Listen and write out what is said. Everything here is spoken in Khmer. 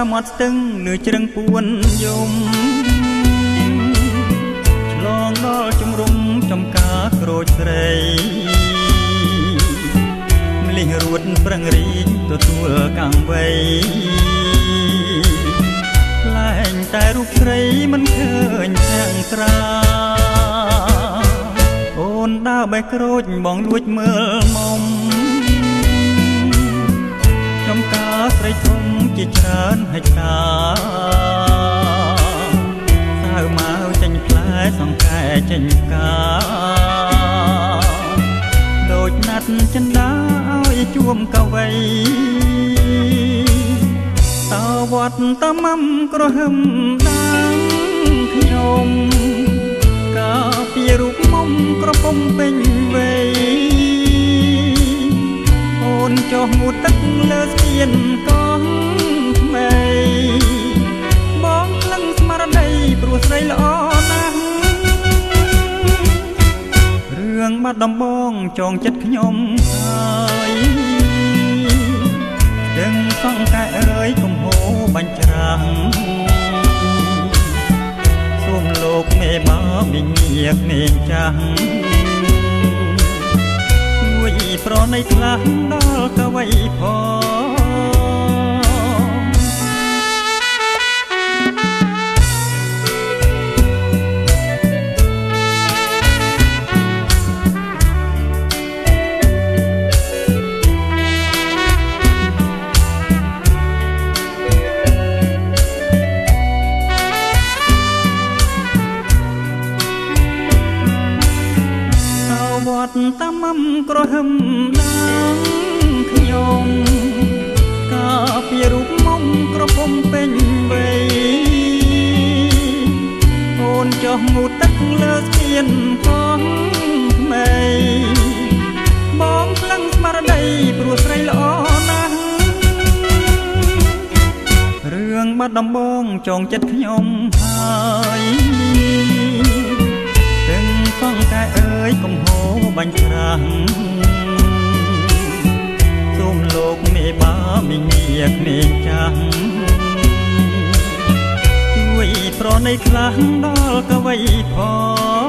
មាត់ស្ទឹងលឺជ្រឹងពួនយំឆ្លងដល់ជំរុំចំការក្រូចស្រីម្លិះរួតប្រឹងរីកទទួលកាំងវៃលែងតែរូបស្រីមិនឃើញទាំងត្រាអូនដើរបេះក្រូចបងលួចមើលមុំចំការស្រីធំជាច្រើនហិចតាសៅមកចេញផ្លែសង្កែចេញកាដូចណាត់ចិនដាឲ្យជួមកវីតវត្តតមំក្រហឹមដាងខ្ញុំកាពីរូបមុំក្រពុំពេញវ័យអូនចុះងូតទឹកលើស្ពានកោះថ្មីបងក្លឹងស្មារតីព្រោះស្រីល្អណាស់រឿងបាត់ដំបងចងចិត្តខ្ញុំហើយដឹងសង្កែអើយកំហូរបាញ់ច្រាំងសូមលោកមេបាវិញ្ញាក្មេងចាស់ជួយប្រណីខ្លះដល់កវីផងតាមមក្រហឹមដាងខ្ញុំកាពីរូបមុំក្រពុំពេញវ័យអូនចុះងូតទឹកលើស្ពានកោះថ្មីបងក្លឹងស្មារតីព្រោះស្រីល្អណាស់រឿងបាត់ដំបងចងចិត្តខ្ញុំហើយទាំងសង្កែអើយកំហូរបាញ់ច្រាំងសូមលោកមេបាមីញាក្មេងចាស់ជួយប្រណីខ្លះដល់កវីផង